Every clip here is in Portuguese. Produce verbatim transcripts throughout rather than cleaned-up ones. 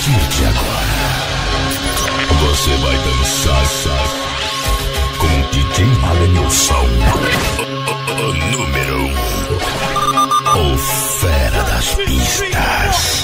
partir de agora, você vai dançar com D J Alenilson, o, o número um, o fera das pistas.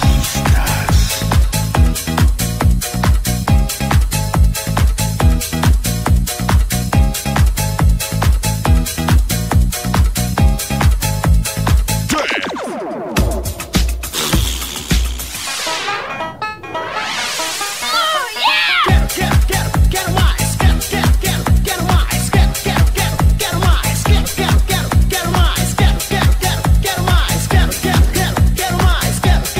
Quero mais,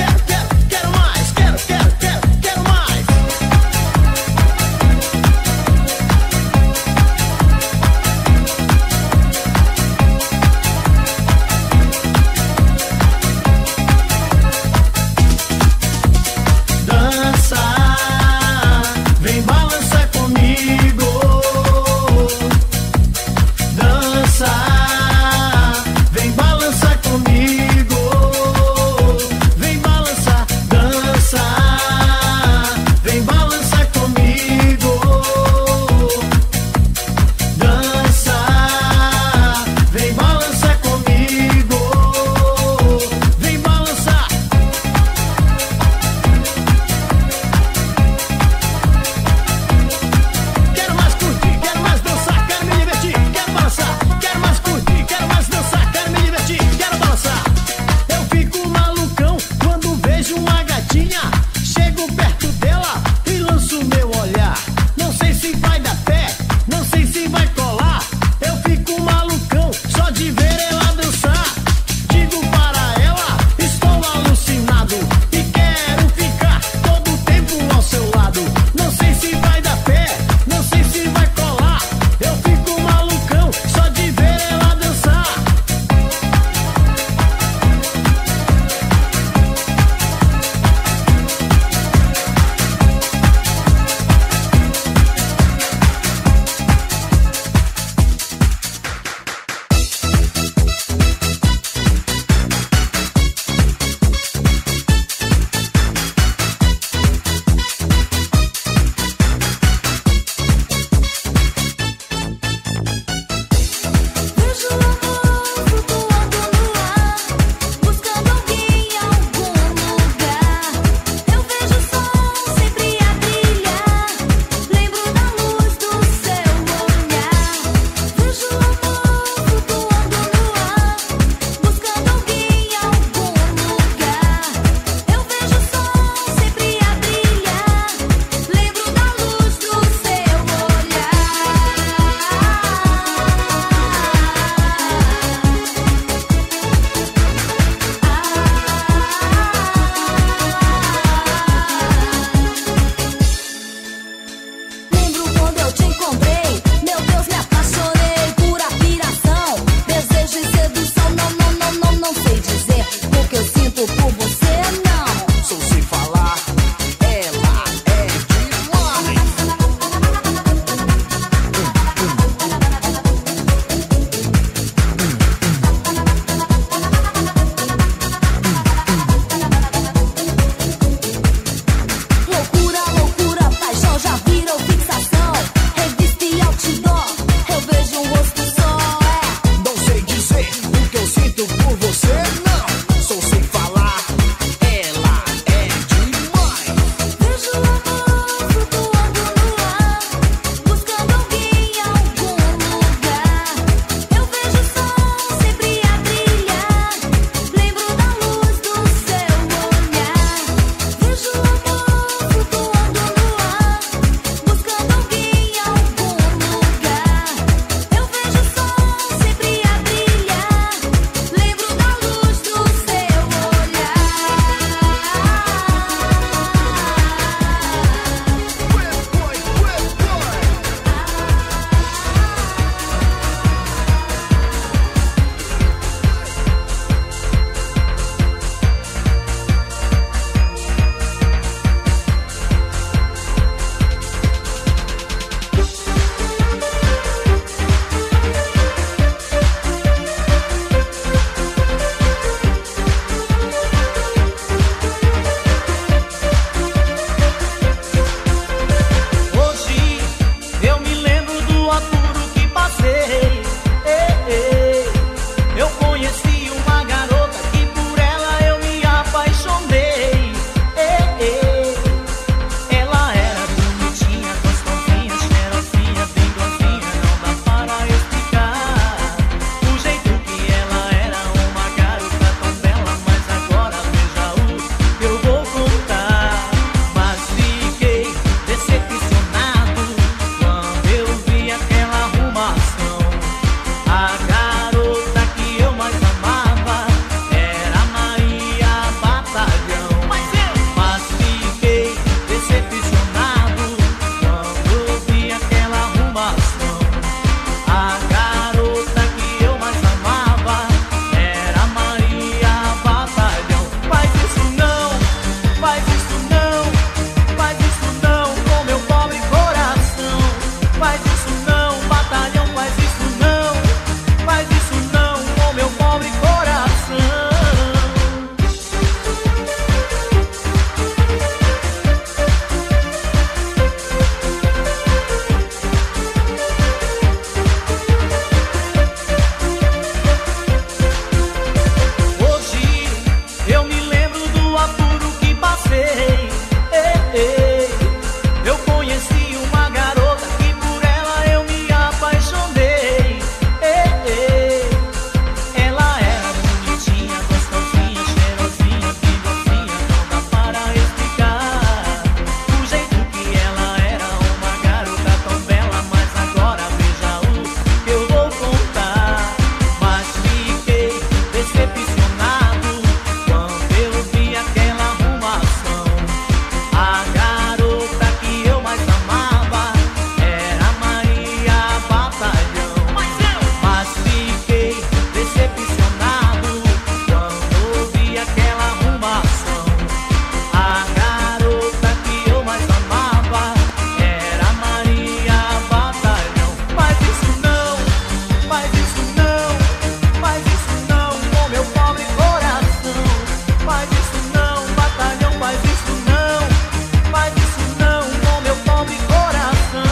passei. Ei, ei. Eu conheci uma garota que por ela eu me apaixonei. Ei, ei. Ela era bonitinha, gostosinha, cheirosinha, pingozinha, não dá para explicar o jeito que ela era, uma garota tão bela. Mas agora veja o que eu vou contar. Mas fiquei decepcionado quando eu vi aquela arrumação. A garota que eu mais amava era Maria Batalhão. Mas fiquei decepcionado quando vi aquela arrumação. A garota que eu mais amava era Maria Batalhão. Mas isso não, mas isso não, mas isso não, com meu pobre coração. Mas isso não, Batalhão, mas isso não, mas isso não, com meu pobre coração.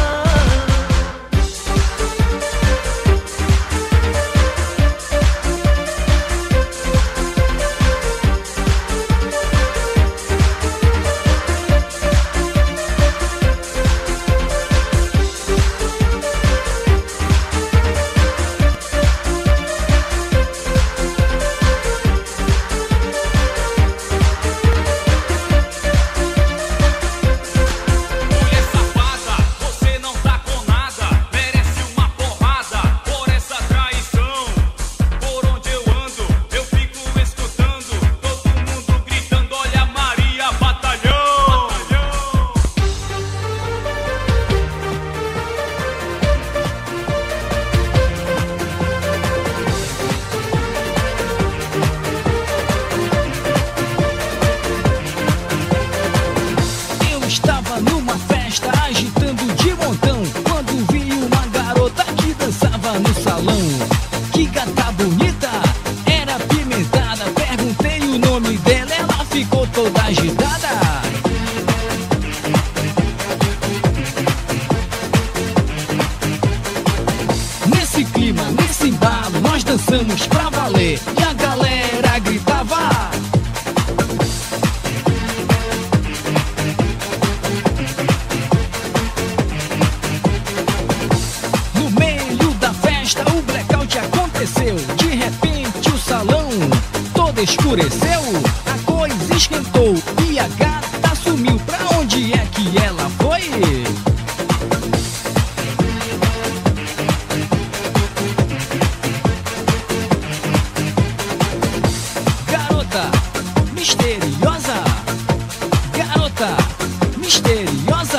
Mulher safada, você não tá com nada, merece uma porrada por essa traição. Por onde eu ando, eu fico escutando todo mundo gritando: olha Maria Batalhão. Eu estava numa festa agitando de montão, quando vi uma garota que dançava no salão. Que gata bonita, era pimentada. Perguntei o nome dela, ela ficou toda agitada. Nesse clima, nesse embalo, nós dançamos pra valer e a galera gritava. No meio da festa o blackout aconteceu. De repente o salão todo escureceu. A coisa esquentou e a gata sumiu. Pra onde é que ela foi? Garota misteriosa, garota misteriosa.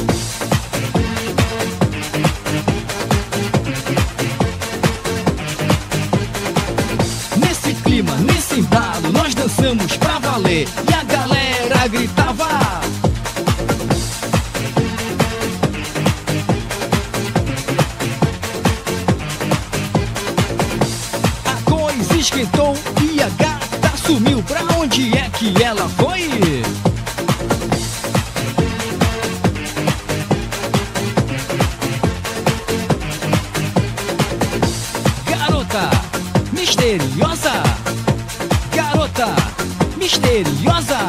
Nesse clima, nesse embalo, nós dançamos pra valer e a galera gritava. A coisa esquentou e a gata sumiu. Pra onde é que ela foi? Garota misteriosa, garota misteriosa.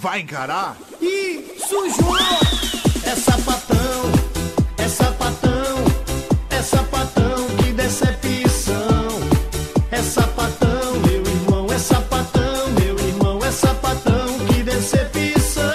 Vai encarar? Ih, sujou! É sapatão, é sapatão, é sapatão, que decepção. É sapatão, meu irmão, é sapatão, meu irmão, é sapatão, que decepção.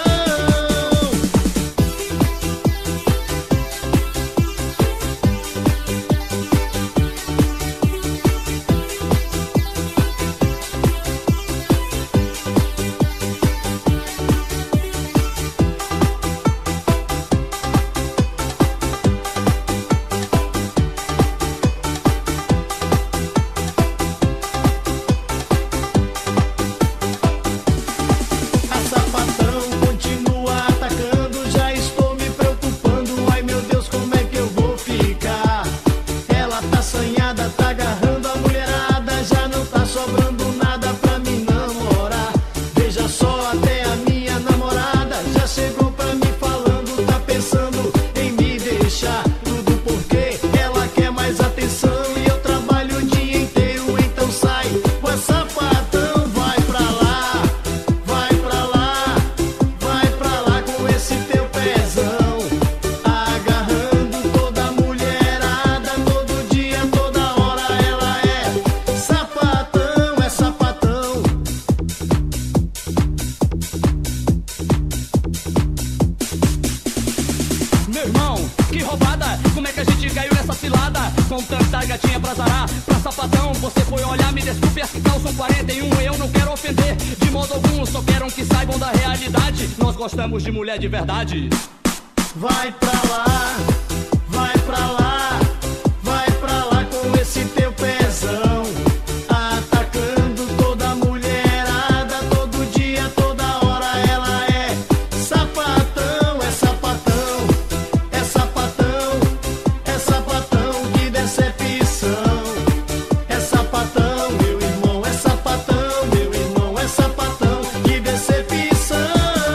Gostamos de mulher de verdade. Vai pra lá, vai pra lá, vai pra lá com esse teu pezão, atacando toda mulherada, todo dia, toda hora ela é sapatão, é sapatão, é sapatão, é sapatão, que decepção. É sapatão, meu irmão, é sapatão, meu irmão, é sapatão, que decepção.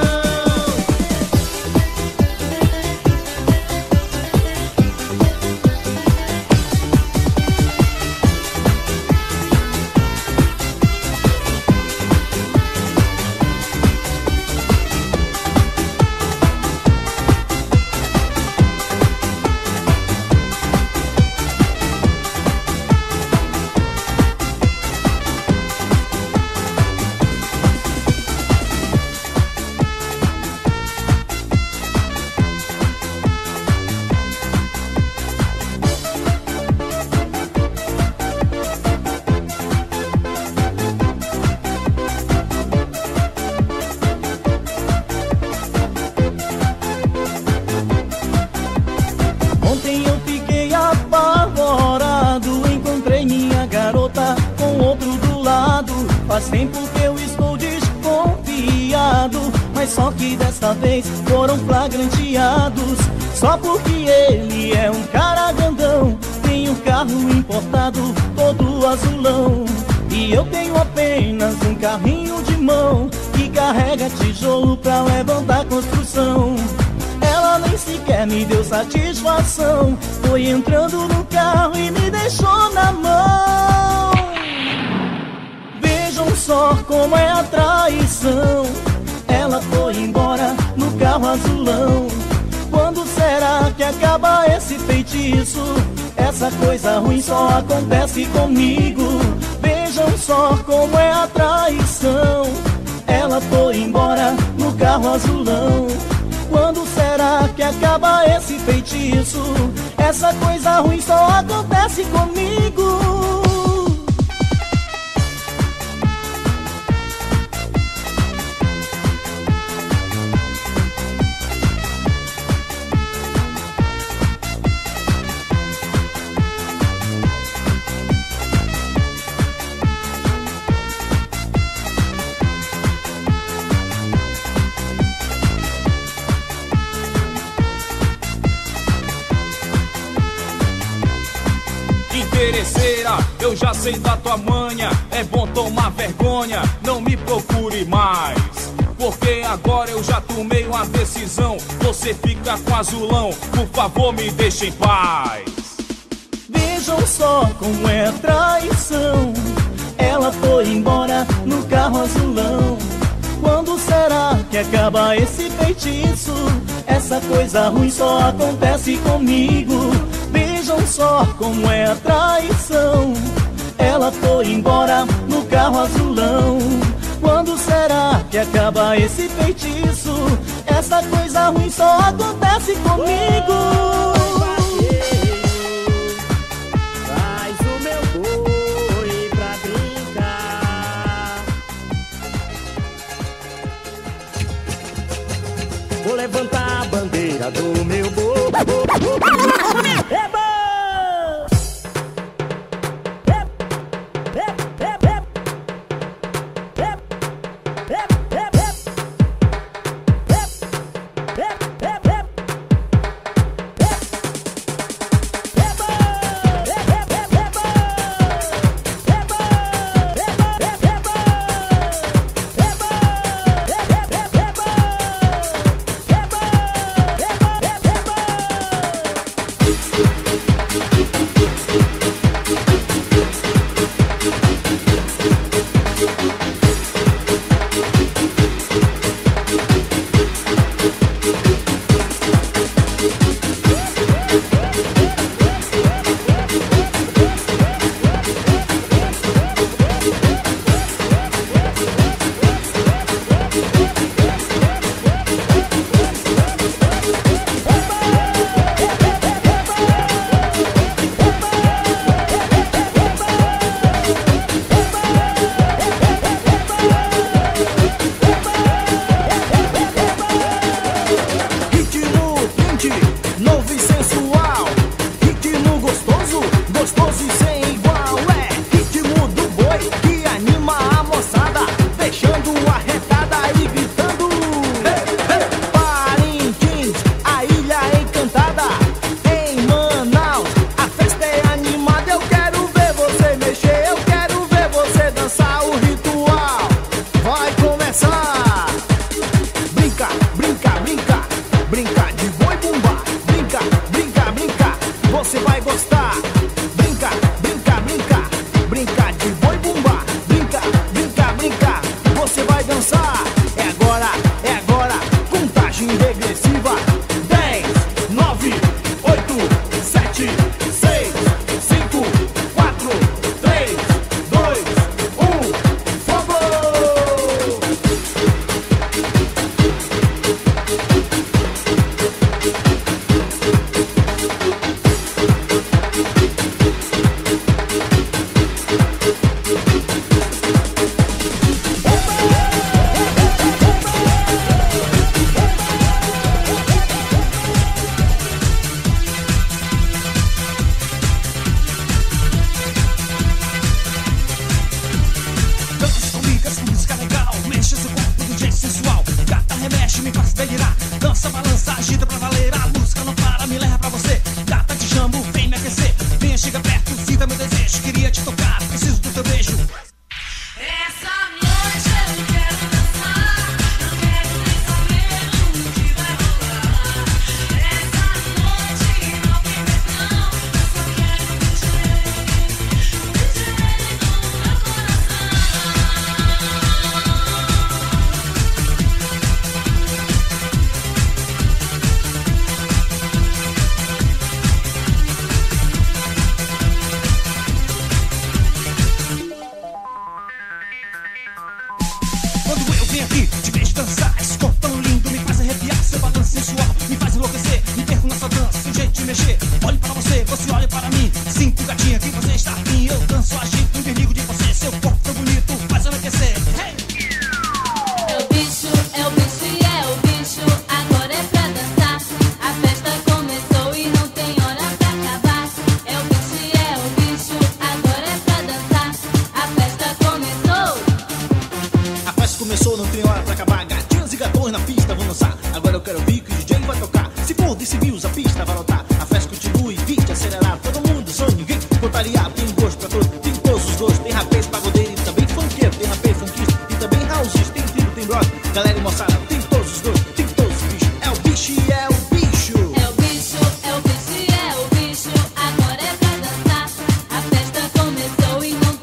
Faz tempo que eu estou desconfiado, mas só que dessa vez foram flagranteados. Só porque ele é um cara grandão, tem um carro importado todo azulão, e eu tenho apenas um carrinho de mão que carrega tijolo pra levantar a construção. Ela nem sequer me deu satisfação, foi entrando no carro e me deixou na mão. Vejam só como é a traição. Ela foi embora no carro azulão. Quando será que acaba esse feitiço? Essa coisa ruim só acontece comigo. Vejam só como é a traição. Ela foi embora no carro azulão. Quando será que acaba esse feitiço? Essa coisa ruim só acontece comigo. Interesseira, eu já sei da tua manha. É bom tomar vergonha, não me procure mais, porque agora eu já tomei uma decisão. Você fica com azulão, por favor me deixe em paz. Vejam só como é a traição. Ela foi embora no carro azulão. Quando será que que acaba esse feitiço? Essa coisa ruim só acontece comigo. Vejam só como é a traição. Ela foi embora no carro azulão. Quando será que acaba esse feitiço? Essa coisa ruim só acontece comigo. Faz o meu boi pra brincar. Vou levantar a bandeira do meu boi. É bom!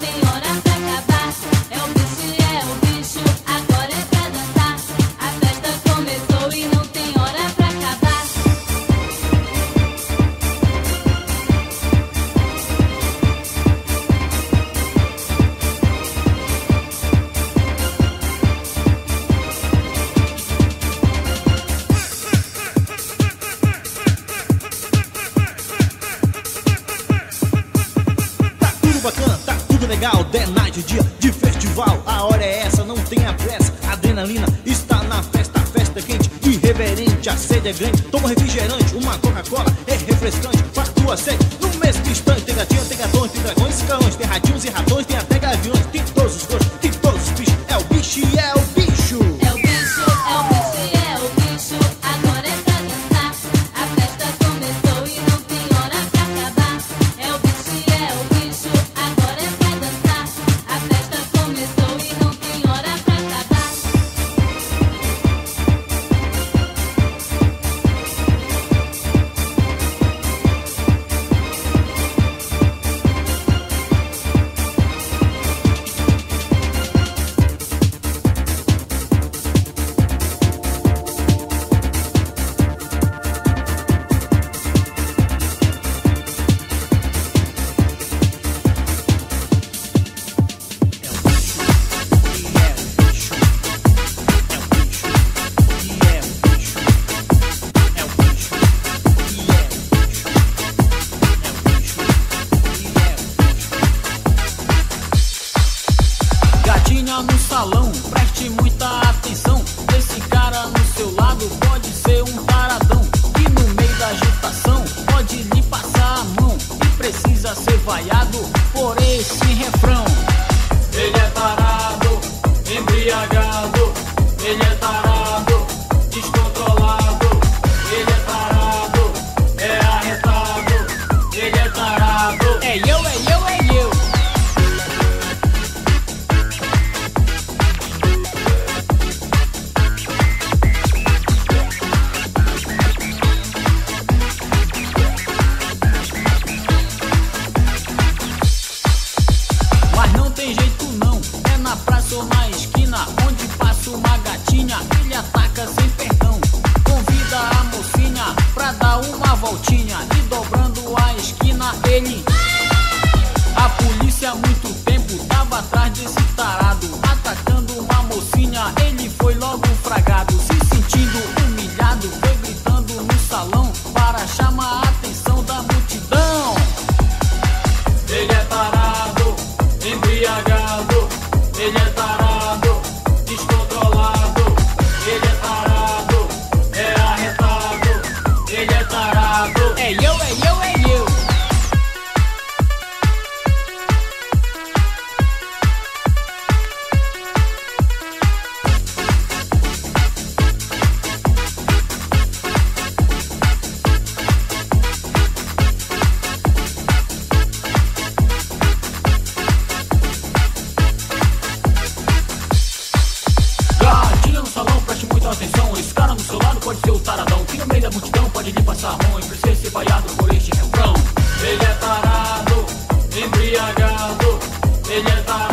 A festa legal, The Night, dia de festival. A hora é essa, não tenha pressa. Adrenalina está na festa, a festa é quente, irreverente, a sede é grande. Toma refrigerante, uma Coca-Cola é refrescante. Faz tua sede no mesmo instante. Tem gatinho, tem gatões, tem dragões e calões, tem ratinhos e ratões, tem até gaviões. Tem todos os gostos, tem todos os bichos. É o bicho e é o bicho. É o bicho, é o bicho e é o bicho. Agora é pra dançar. A festa começou e não tem hora pra acabar. É o bicho e é o bicho. Agora é pra dançar. A festa começou e não tem hora pra acabar. Gatinha no salão, preste muita atenção. Esse cara no seu lado pode ser um taradão, e no meio da agitação pode lhe passar a mão, e precisa ser vaiado por esse refrão. Ele é tarado, embriagado. Ele é tarado, descontrolado. Ele é tarado, é arretado. Ele é tarado. É eu, é eu, é eu. Mas não tem jeito não, é na praça ou na esquina, onde passa uma gatinha, ele ataca sem perdão. Convida a mocinha pra dar uma voltinha, e dobrando a esquina ele... A polícia há muito tempo tava atrás desse tarado, atacando uma mocinha, ele foi logo fragado. Se sentindo humilhado, foi gritando no salão para chamar a atenção da multidão. Ele é tarado, embriagado. Ele é tarado, descontrolado. Ele é tarado, é arretado. Ele é tarado. É eu, é eu, é eu. Gatinha no salão, preste muita atenção. Esse cara no seu lado pode ser o taradão, que no meio da multidão pode lhe passar a mão, e precisa ser vaiado por este refrão. Ele é tarado, embriagado. Ele é tarado.